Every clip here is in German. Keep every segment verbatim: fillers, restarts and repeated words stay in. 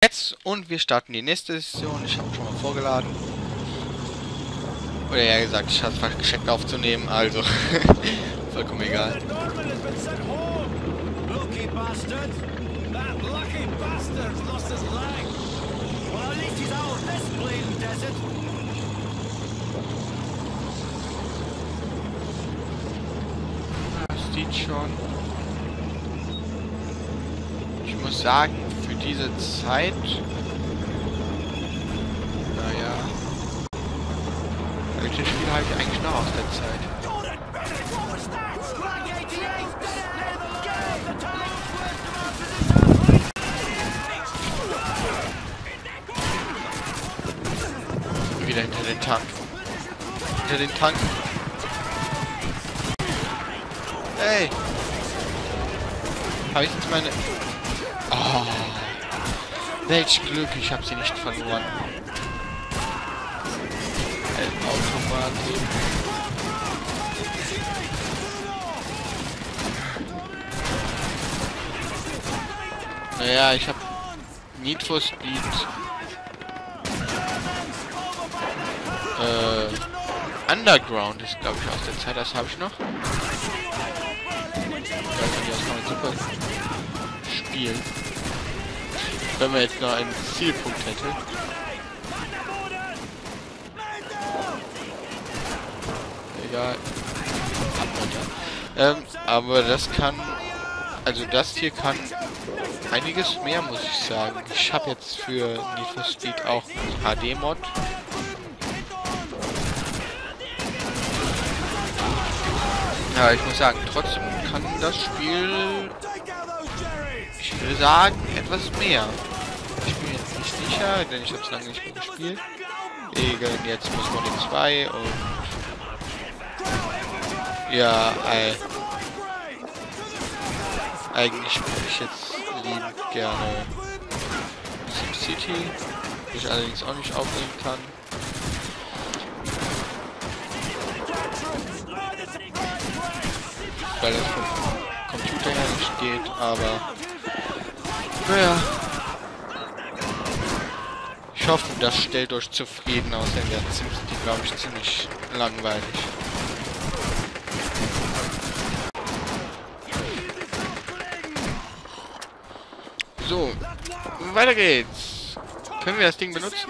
Jetzt und wir starten die nächste Session. Ich habe schon mal vorgeladen. Oder ja gesagt, ich habe es geschickt aufzunehmen, also vollkommen egal. Das sieht schon. Ich muss sagen, für diese Zeit, naja, welches Spiel habe ich eigentlich noch aus der Zeit? Wieder hinter den Tank. Hinter den Tank. Hey! Habe ich jetzt meine... Oh, welch Glück, ich habe sie nicht verloren. Ein Automatik. Naja, ich habe Need for Speed. Äh, Underground ist, glaube ich, aus der Zeit. Das habe ich noch. Das kann man super spielen. Wenn man jetzt noch einen Zielpunkt hätte. Egal. Ähm, aber das kann... Also das hier kann einiges mehr, muss ich sagen. Ich habe jetzt für Need for Speed auch H D-Mod. Ja, ich muss sagen, trotzdem kann das Spiel... Ich würde sagen, etwas mehr. Ich bin jetzt nicht sicher, denn ich habe es lange nicht mehr gespielt. Egal, jetzt muss man den zwei und... Ja, äh, eigentlich würde ich jetzt liebend gerne SimCity, die ich allerdings auch nicht aufnehmen kann. Weil das vom Computer her nicht geht, aber... Naja. Ich hoffe, das stellt euch zufrieden aus, denn der SimCity, glaube ich, ziemlich langweilig. So, weiter geht's. Können wir das Ding benutzen?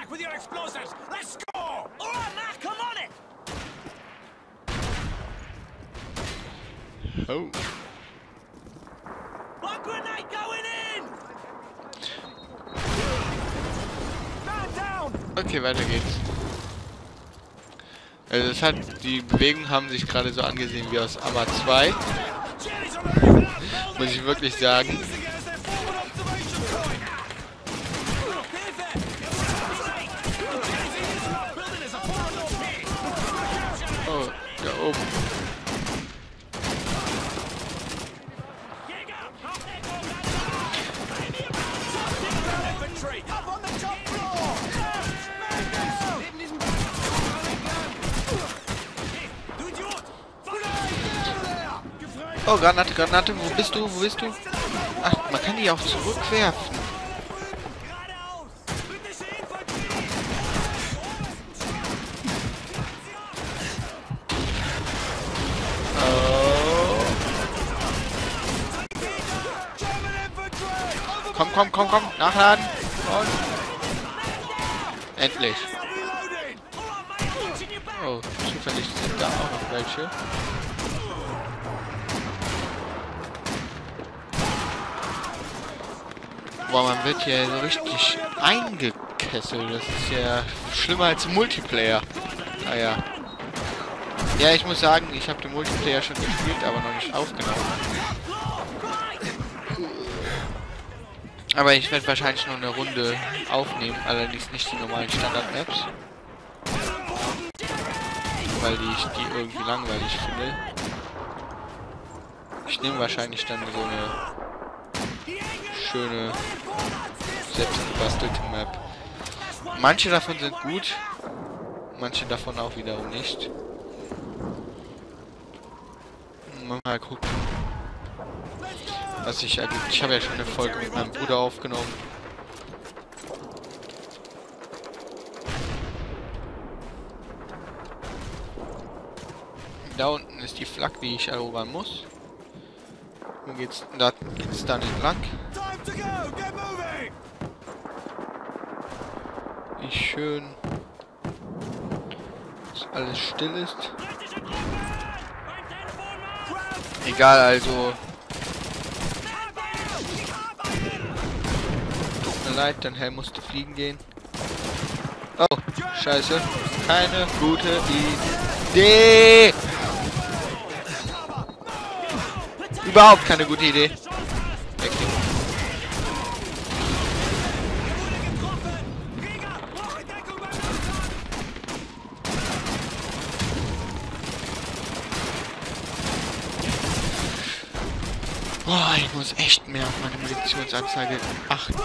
Oh. Okay, weiter geht's. Also das hat, die Bewegungen haben sich gerade so angesehen wie aus Arma zwei. Muss ich wirklich sagen. Oh, da oben. Oh, Granate, Granate, wo bist du, wo bist du? Ach, man kann die auch zurückwerfen. Oh. Komm, komm, komm, komm, nachladen. Und endlich. Oh, zufällig sind da auch noch welche. Boah, man wird hier so richtig eingekesselt. Das ist ja schlimmer als Multiplayer. Naja. Ja, ich muss sagen, ich habe den Multiplayer schon gespielt, aber noch nicht aufgenommen. Aber ich werde wahrscheinlich noch eine Runde aufnehmen, allerdings nicht die normalen Standard-Maps. Weil die ich die irgendwie langweilig finde. Ich nehme wahrscheinlich dann so eine schöne, selbstgebastelte Map. Manche davon sind gut, manche davon auch wiederum nicht. Mal gucken, was sich ergibt. Ich habe ja schon eine Folge mit meinem Bruder aufgenommen. Da unten ist die Flak, die ich erobern muss. Wo geht's, da geht's dann entlang. Wie schön, dass alles still ist. Egal, also. Tut mir leid, dein Helm musste fliegen gehen. Oh, scheiße. Keine gute Idee. Überhaupt keine gute Idee. Weg. Boah, ich muss echt mehr auf meine Munitionsanzeige achten.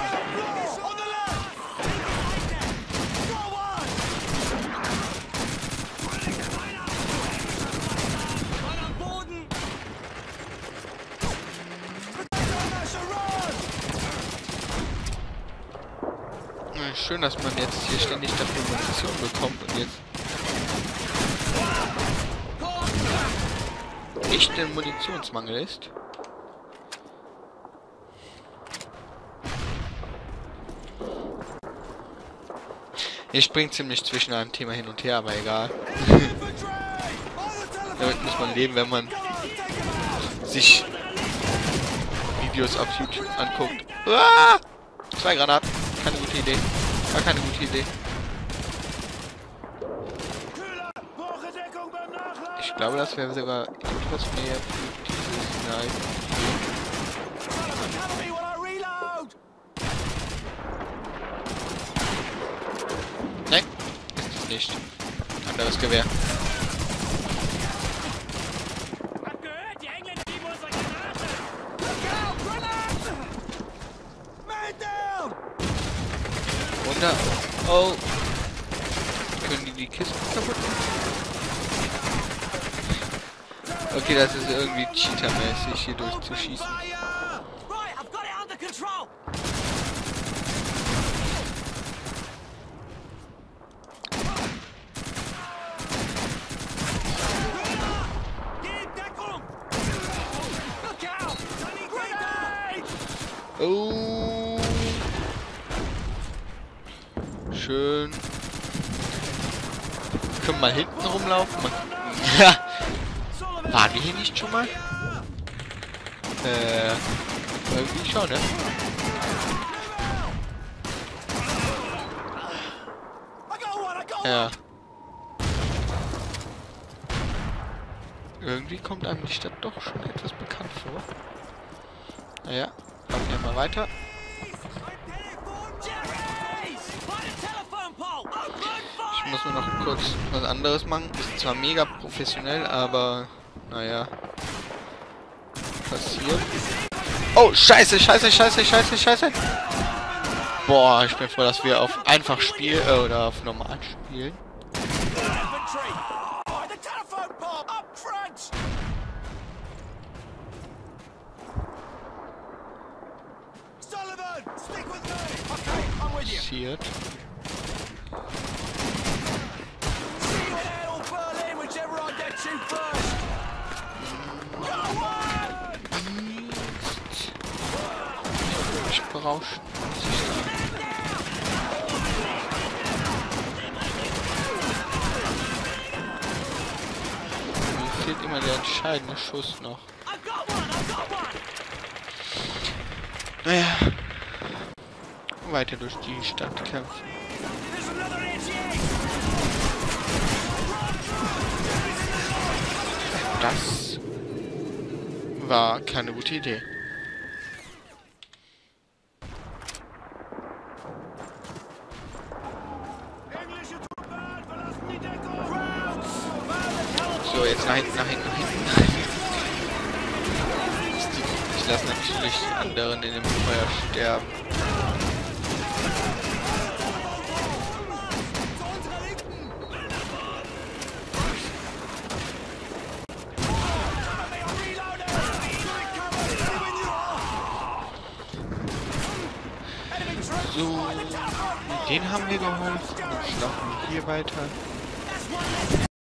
Schön, dass man jetzt hier ständig dafür Munition bekommt und jetzt nicht der Munitionsmangel ist. Ich springe ziemlich zwischen einem Thema hin und her, aber egal. Damit muss man leben, wenn man sich Videos auf YouTube anguckt. Ah! Zwei Granaten. Keine gute Idee. Gar keine gute Idee. Ich glaube, das wäre sogar etwas mehr für dieses Snipe. Nein, ist es nicht. Anderes Gewehr. Wunder. Oh. Können die die Kisten kaputt machen? Okay, das ist irgendwie cheatermäßig hier durchzuschießen. Oh. Schön. Können wir mal hinten rumlaufen? Ja. Waren wir hier nicht schon mal? Äh. Irgendwie schon, ne? Ja. Irgendwie kommt einem die Stadt doch schon etwas bekannt vor. Naja, laufen wir mal weiter. Ich muss nur noch kurz was anderes machen. Ist zwar mega professionell, aber naja. Passiert. Oh, scheiße, scheiße, scheiße, scheiße, scheiße. Boah, ich bin froh, dass wir auf einfach spielen äh, oder auf normal spielen. Passiert. Ich brauche mir fehlt immer der entscheidende Schuss noch. Naja. Weiter durch die Stadt kämpfen. Das war keine gute Idee. So, jetzt nach hinten, nach hinten, nach hinten. Ich lasse natürlich die anderen in dem Feuer sterben. So, den haben wir geholfen. Jetzt laufen wir hier weiter.